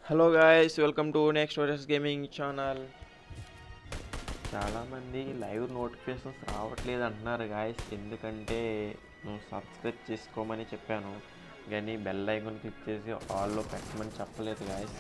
Hello guys, welcome to next versus gaming channel. చాలామంది live notifications రావట్లేదు అంటున్నారు guys. ఎందుకంటే నువ్వు సబ్స్క్రైబ్ చేసుకోమని చెప్పాను, కానీ బెల్ ఐకాన్ క్లిక్ చేసి ఆల్లో పెట్టమని చెప్పలేదు గాయ్స్.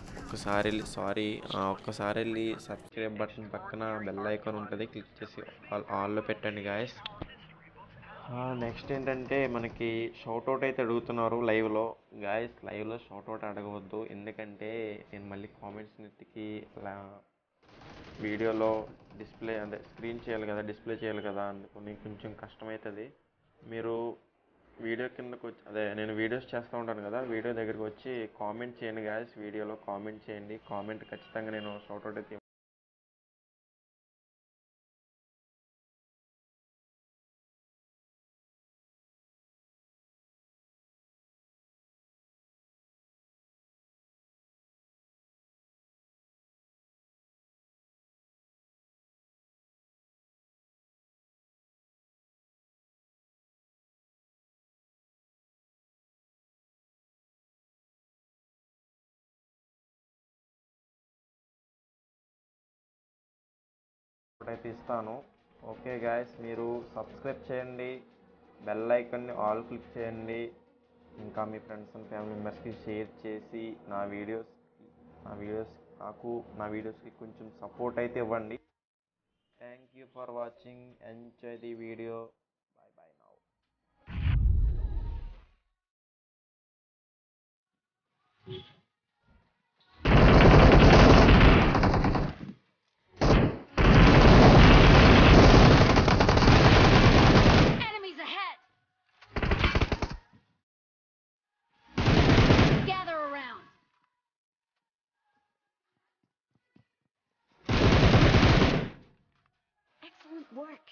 ఒక్కసారి వెళ్ళి సబ్స్క్రైబ్ బటన్ పక్కన బెల్ ఐకాన్ ఉంటుంది, క్లిక్ చేసి ఆల్లో పెట్టండి గాయ్స్. నెక్స్ట్ ఏంటంటే మనకి షౌట్అవుట్ అయితే అడుగుతున్నారు లైవ్లో. గాయస్, లైవ్లో షౌట్అవుట్ అడగవద్దు, ఎందుకంటే నేను మళ్ళీ కామెంట్స్ నెత్తికి వీడియోలో స్క్రీన్ చేయాలి కదా, డిస్ప్లే చేయాలి కదా, అందుకని కొంచెం కష్టమవుతుంది. మీరు వీడియో కిందకు వచ్చి నేను వీడియోస్ చేస్తూ ఉంటాను కదా, వీడియో దగ్గరికి వచ్చి కామెంట్ చేయండి గాయస్. వీడియోలో కామెంట్ చేయండి, కామెంట్ ఖచ్చితంగా నేను షౌట్అవుట్ అయితే ఇస్తాను. ఓకే గాయస్, మీరు సబ్స్క్రైబ్ చేయండి, బెల్ ఐకాన్ని ఆల్ క్లిక్ చేయండి, ఇంకా మీ ఫ్రెండ్స్ అండ్ ఫ్యామిలీ మెంబర్స్కి షేర్ చేసి నా వీడియోస్కి కొంచెం సపోర్ట్ అయితే ఇవ్వండి. Thank you for watching. Enjoy the video. Bye bye now. Enemies ahead! Gather around! Excellent work!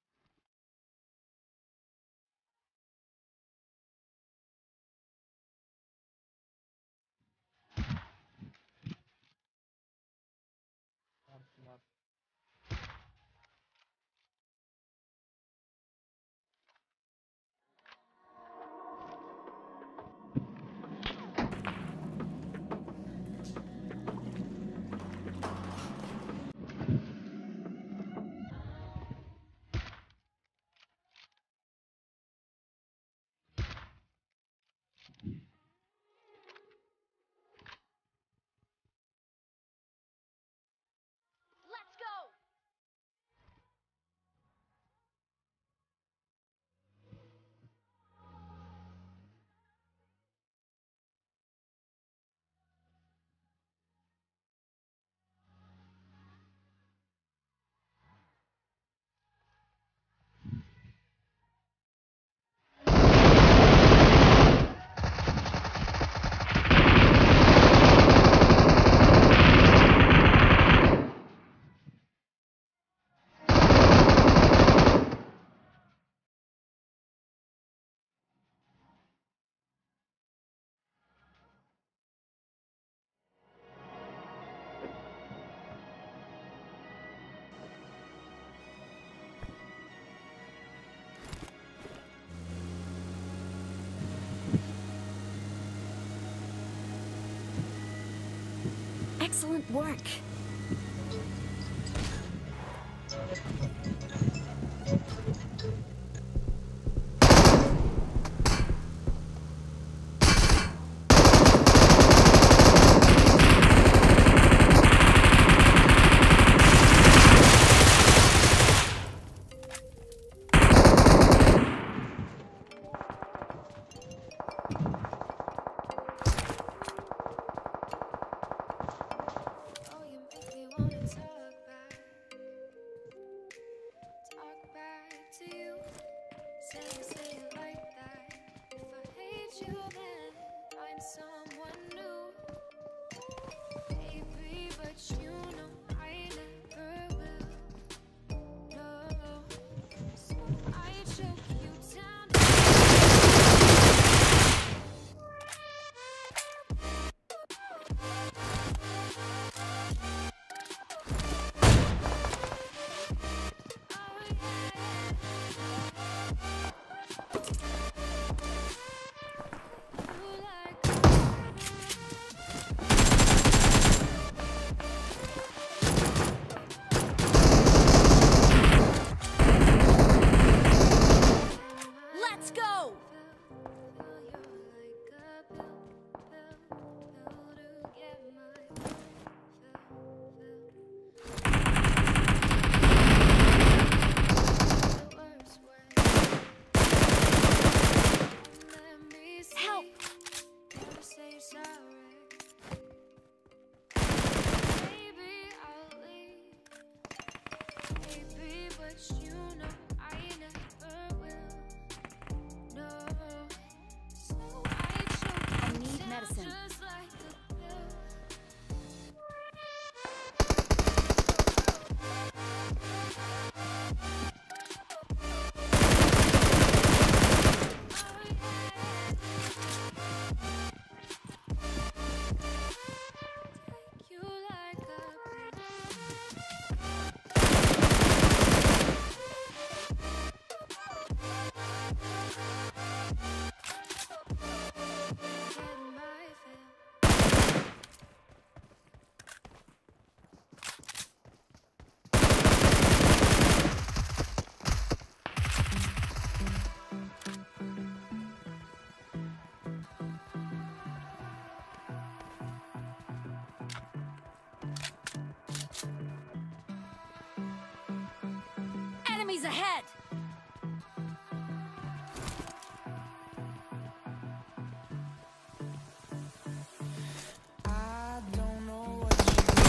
Let's go! Excellent work! Enemies ahead! I don't know what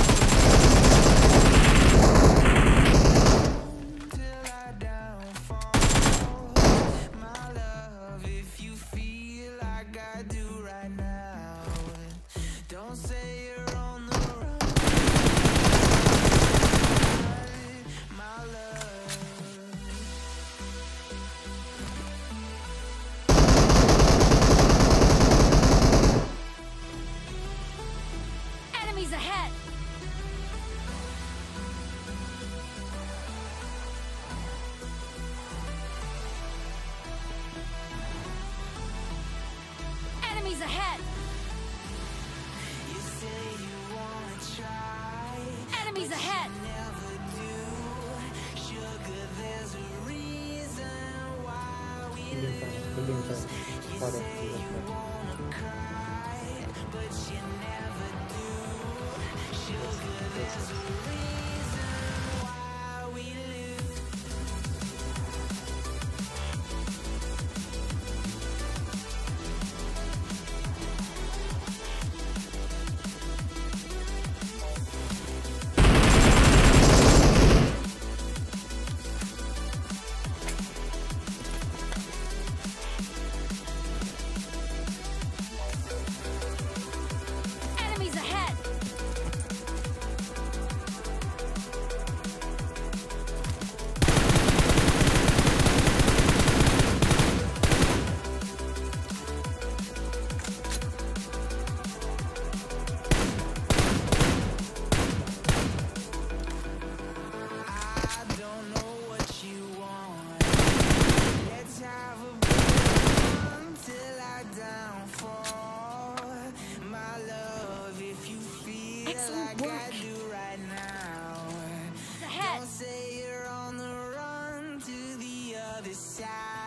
you till I downfall. My love, if you feel like I do right now, don't say you're on the run. My love. Enemies ahead! Enemies ahead! You say you wanna try, Enemies ahead! never do. Sugar, there's a reason why we lose. You say you wanna cry, but you never do. Sugar, there's a reason why we lose. Enemies ahead! I don't know what you want. Let's have a bun till I downfall. My love, if you feel Excellent like I work. do right now, Ahead! don't say you're on the run to the other side.